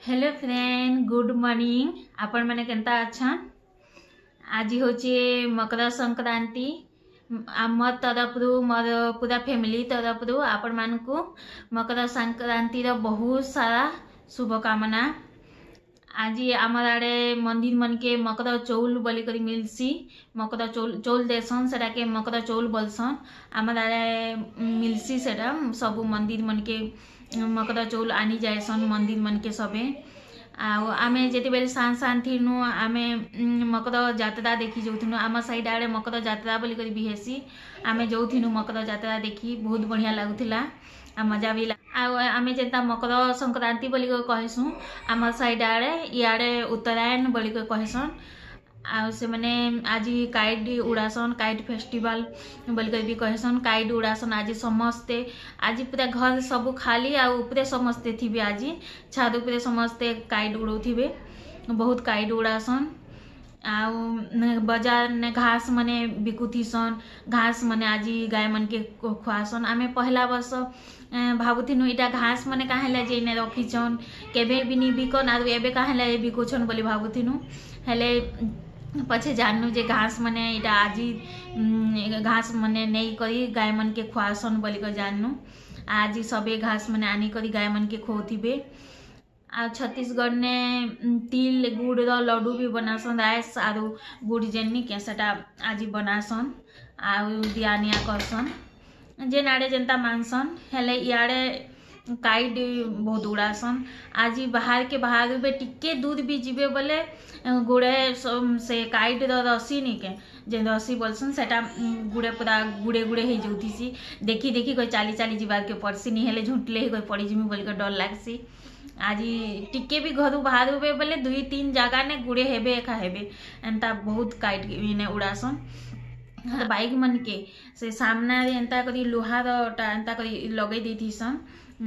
Hello friend, good morning. आपण मैंने Kenta अच्छा। आज होचे मकर संक्रांति। आम तरफ मोर पूरा फैमिली तरफ आपण मान को मकर संक्रांति बहुत सारा शुभकामना। आज आम आड़े मंदिर मन के मकर चौल बोली कर मिलसी। मकर चौल देसन सेटा के मकर चौल बोलसन। आम आड़े मिलसी सेटा सब मंदिर मन के मकर चौल आनी जाएसन मंदिर मन के सबे। आमे जेते बेले सान थीनु आमे मकर जात्रा देखी जाऊथुनु। आम साइड आड़े मकर जात्रा बोली कर भी हेसी। आमे जाऊथुनु मकर जात्रा देखी, बहुत बढ़िया लागुथिला आ मजा भी आमे जेता मकर संक्रांति बोली कहसु। आम साइड आड़े इआड़े उत्तरायण बोली कहसन। आ से माने आज काइट उड़ासन, काइट फेस्टिवल बोल कर भी कहसन। काइट उड़ासन आज समस्ते, आज पूरा घर सब खाली आ ऊपरे समस्ते थिबे। आज छाद ऊपरे समस्ते काइट उड़ौथिबे, बहुत काइट उड़ासन। आ बाजार ने घास मने बिकुथीसन। घास मने आज गाय मन के खुआसन। आमे पहला वर्ष भावुथिनु इटा घास मने काहेला जेने रखीछन, केबे भी नी बिकन आ एबे काहेला बिकुछन बोली भावुथिनु। हेले पछे जाननु जे घास मने इटा आज घास मने नहीं करी गाय मन के खुआसन बोली कर जाननु। आज सबे घास मने आनी करी गाय मन के खोथिबे। आ छत्तीसगढ़ ने तिल गुड़ रो लड्डू भी बनासन। राइस आरु गुड़ जेनी के सेटा आज बनासन आ दियानिया करसन जे नाड़े जेनता मानसन। हेले इआड़े काइट बहुत उड़ासन। आज बाहर के बाहर बे टिके दूर भी जीवे बोले गुड़े से काइट रसी नी के जे रसी बोलसन सेटा गुड़े पूरा गुड़े गुड़े हो जाऊथीसी। देखी देखी कोई चाली चाली जीवार के पड़सी नी हेले झुंटले ही कोई पड़ी जिमी बोल के डर लागसी। आज टिके भी घर बाहर हुए बोले 2-3 जगह ने गुड़े हेबे एका हेबे एंता बहुत काइट ने उड़ासन। बाइक मन के से सामना एंता करी लोहार एंता करी लगे देथीसन।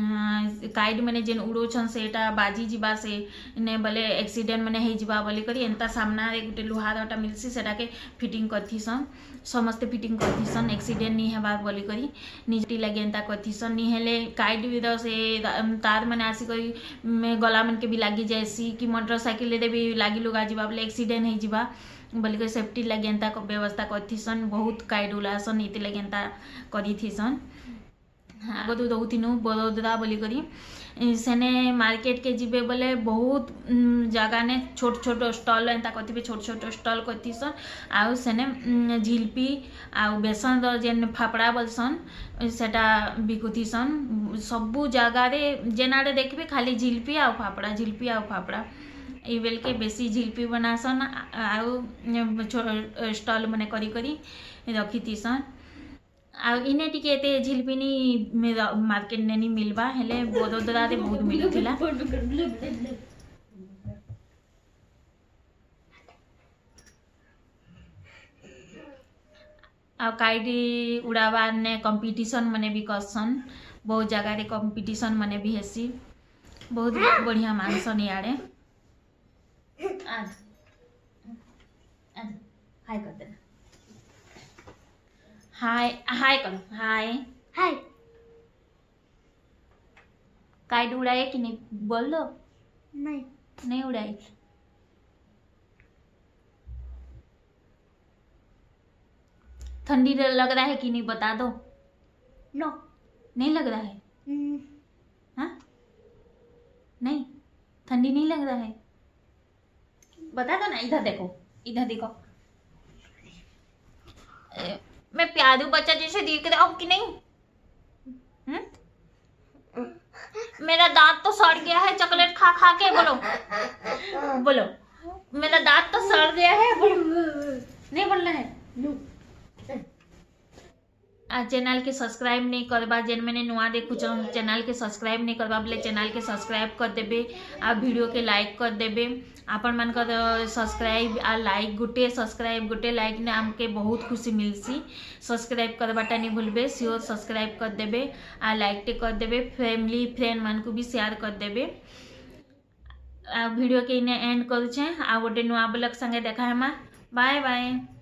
काइट मैंने जेन उड़ोछन सेटा बाजी जीवा से ने बोले एक्सीडेंट मैंने हे जीवा बोली करी एंता सामना रे गुटे लोहारटा मिलसी सेटा के फिटिंग करथीसन। समस्ते फिटिंग करथीसन एक्सीडेंट नी हेबा बोली करी निजटी लगे एंता करथीसन। नी हेले काइट भी से तार मैंने आसी करी गला मन के भी लागी जाएसी कि मोटरसाइकिल रे भी लागी लुगा जीवा बोले एक्सीडेंट हे जीवा बोली कर सेफ्टी लगे एंता व्यवस्था करथीसन। बहुत काइट उड़ासन इति लगे एंता करीथीसन। आगो रोथिनु बड़ोदरा बोली करी सेने मार्केट के जीवे बोले बहुत जगह ने छोट छोट स्टॉल एंता करथिबे। छोट छोट स्टॉल करथीसन आउ सेने झिल्पी आउ बेसन जेन फापड़ा बोलसन सेटा बिकुथीसन। सबु जगह रे जेनाडे देखबे खाली झिल्पी आउ फापड़ा, झिल्पी आउ फापड़ा ई बेल के बेसी झिल्पी बनासन आउ स्टॉल मने करी करी रखीथीसन। आ इने टिके एते झिल्पिनी मार्केट ने नी मिलबा हेले बड़ोदरा रे बहुत मिलुथिला। आ काइट उड़ावा ने कंपटीशन मने भी करसन। बहुत जगह रे कंपटीशन मने भी हेसी। बहुत बढ़िया मानसन याडे। आज आज हाय कर दे, हाय हाय करो, हाय हाय। काइट उड़ाए कि नहीं बोल दो। नहीं नहीं उड़ाई। ठंडी लग रहा है कि नहीं बता दो। नो नहीं लग रहा है। हाँ नहीं ठंडी नहीं लग रहा है, बता दो ना। इधर देखो, इधर देखो। मैं प्यारू बच्चा जैसे दिख रहा हूँ कि नहीं? मेरा दांत तो सड़ गया है चॉकलेट खा खा के। बोलो बोलो, मेरा दांत तो सड़ गया है। बोलो, नहीं बोलना है। आ चैनल के सब्सक्राइब नहीं करबा जेन मैंने नुआ देखु चैनल के सब्सक्राइब नहीं करबा बोले चैनल के सब्सक्राइब कर देबे आ वीडियो के लाइक कर देबे। आपण मान कर सब्सक्राइब आ लाइक गुटे सब्सक्राइब गुटे लाइक ने आमके बहुत खुशी मिलसी। सब्सक्राइब करबाटा नहीं भूलबे, श्योर सब्सक्राइब कर देबे आ लाइक टे कर देबे। फैमिली फ्रेंड मान को भी शेयर कर देबे। वीडियो के इने एंड करूछे आ गोटे नुआ ब्लॉग संगे देखा है। Bye bye.